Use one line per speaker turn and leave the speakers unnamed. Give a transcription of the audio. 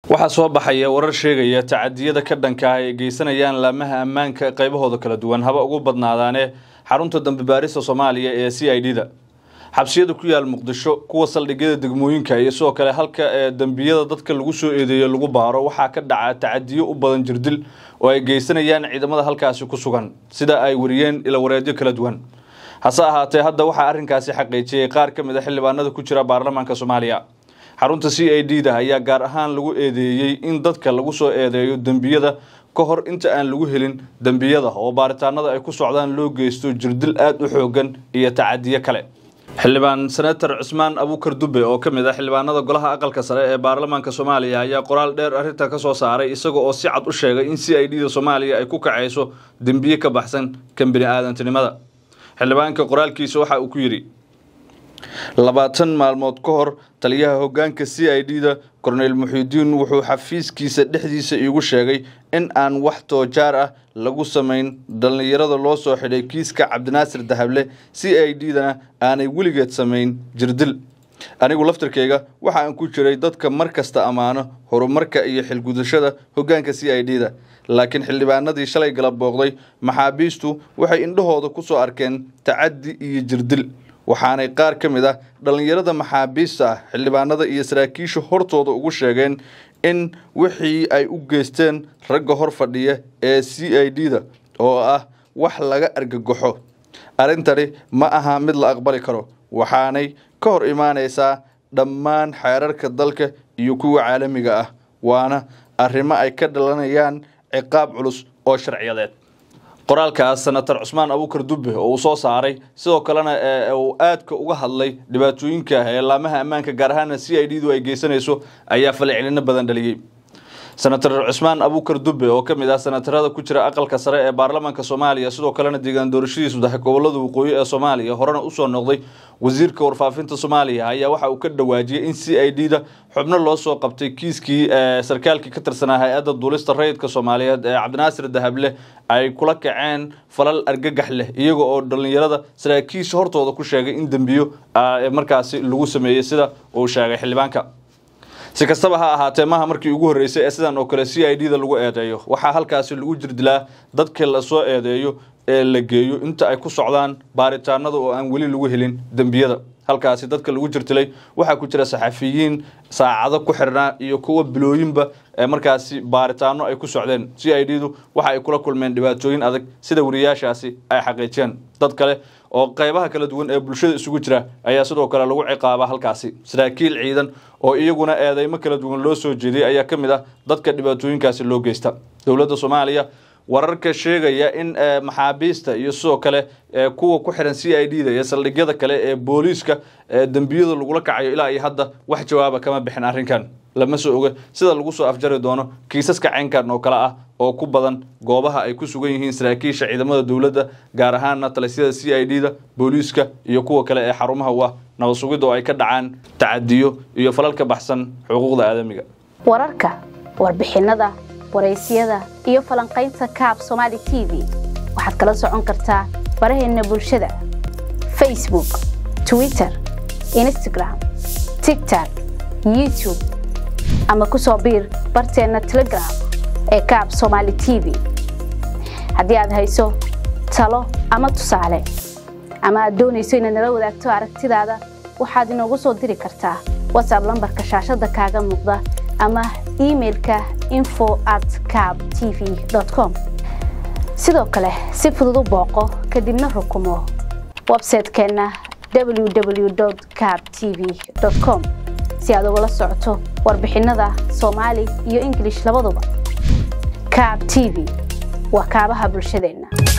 waxaa soo baxaya warar sheegaya tacadiyada ka dhanka ah ee geysanayaan laamaha ammaanka qaybahooda kala duwan haba ugu badnaadaane xarunta dambi baarista Soomaaliya ee CID-da xabsiyada ku yaal Muqdisho kuwa saldhigyada degmooyinka iyo sidoo kale halka dambiyada dadka lagu soo eedeeyo lagu baaro waxaa ka dhaca tacadiyo u badan jirdil oo ay geysanayaan ciidamada halkaasi ku sugan sida ay wariyeen ila wareedyo kala duwan hase ahaatee hadda waxa arrinkaasi xaqiijiyay qaar ka mid ah xildhibaanada ku jira baarlamaanka Soomaaliya xarunta CID-da ayaa gaar ahaan lagu eedeeyay in dadka lagu soo eedeeyo dambiyada ka hor inta aan lagu helin dambiyada oo baaritaanada ay ku socdaan loo geysto jirdil aad u xoogan iyo tacadiyo kale xildhibaan senator Cusmaan Abuukar Dube oo ka mid ah xildhibaanada golaha aqalka sare ee baarlamaanka Soomaaliya ayaa qoraal dheer arrinta ka soo saaray isagoo oo si cad u sheegay in CID-da Soomaaliya ay ku kacayso dambiye ka baxsan kan bini'aadantinimada xildhibaanka qoraalkiisa waxa uu ku yiri 20 maalmood ka hor taliyaha hoggaanka CID-da Cornel Muxidiin wuxuu xafiiskiisa dhexdiisa iigu sheegay in aan wax toojaar ah lagu sameyn dhalinyarada loo soo xidhay kiiska Cabdinaasir Dahable CID-dana aanay weligeed sameyn jirdil anigu laftirkeyga waxa aan ku jiray dadka markasta amaano horumarka iyo xilgudashada hoggaanka CID-da laakiin xildhibaanadii shalay galab booqday maxaabiistu waxay indhahooda ku soo arkeen tacaddi iyo jirdil waxaanay qaar ka mid ah dhalinyarada maxaabiista ah xildhibaanada iyo saraakiisha hortooda ugu sheegeen in wixii ay u geysteen ragga hor fadhiya ee CID-da oo ah wax laga argagaxo arintani ma aha mid la aqbali karo waxaanay ka hor imaanaysaa dhammaan xeerarka dalka iyo kuwa caalamiga ah waana arrimo ay ka dhalanayaan ciqaab culus oo sharciyadeed qoraalkaas senator Cusmaan Abuukar Dube oo soo saaray sidoo kalena uu aadka uga hadlay dhibaatooyinka laamaha ammaanka gaar ahaan CID-du ay geysanayso ayaa falcelin badan dhaliyay senator Cusmaan Abuukar Dube oo ka mid ah senatarada ku jira aqalka sare ee baarlamaanka Soomaaliya sidoo kalena deegaan doorashadiisu dahay gobolada waqooyi ee Soomaaliya horena u soo noqday wasiirka warfaafinta Soomaaliya ayaa waxa uu ka dhawaajiyay in CID-da xubno loo soo qabtay kiiskii sarkaalkii ka tirsanaa hay'adda duulista rayidka Soomaaliyeed ee Cabdinaasir Dahable ay kula kaceen falal argagax leh iyaga oo dhalinyarada saraakiisha hortooda ku sheegay in dambiyo markaasi lagu sameeyay sida uu sheegay xildhibaanka si kastaba ha ahaatee maaha markii ugu horeysay ee sidan oo kale CID-da lagu eedeeyo waxa halkaasi lagu jirdilaa dadka la soo eedeeyo ee la geeyo inta ay ku socdaan baaritaanada oo aan wali lagu helin dambiyada halkaasi dadka lagu jirtilay waxa ku jira saxafiyiin saacado ku xirnaa iyo kuwa bilooyinba markaasi baaritaano ay ku socdeen CID-du waxa ay kula kulmeen dhibaatooyin adag sida wariyaashaasi ay xaqiijiyeen dad kale oo qaybaha kala duwan ee bulshada isugu jira ayaa sidoo kale lagu ciqaaba halkaasi saraakiil ciidan oo iyaguna eedeymo kala duwan loo soo jeeday ayaa ka mid ah dadka dhibaatooyinkaasi loo geysta dawladda Soomaaliya wararka sheegaya in maxaabiista iyo sidoo kale kuwa ku xiran CID-da iyo saldhigyada kale ee booliiska dambiyada lagu kacayo ilaa ay hadda wax jawaab kama bixin arrinkan lama soo oga sida lagu soo afjari doono kiisaska caynkan oo kale ah oo ku badan goobaha ay ku sugan yihiin saraakiisha ciidamada dawladda gaar ahaan talisyada CID-da booliiska iyo kuwa kale ee xarumaha waa nabad sugid oo ay ka dhacaan tacadiyo iyo falal ka baxsan xuquuqda aadamiga
wararka warbixinada wareysiyada iyo falanqaynta Kaab Somali TV waxaad kala socon kartaa baraheena bulshada Facebook Twitter Instagram TikTok YouTube ama ku soo biir barteena Telegram ee Kaab Somali TV haddii aad hayso talo ama tusaale ama aad doonayso inaad nala wadaagto aragtidaada waxaad inoogu soo diri kartaa WhatsApp lambarka shaashada kaaga muuqda ama emailka info@kaabtv.com sidoo kale si fudud u booqo kadibna rukumo website-keena www.kaabtv.com si aad uga socoto warbixinada Soomaali iyo English labaduba Kaab TV waa kaabaha bulshadeena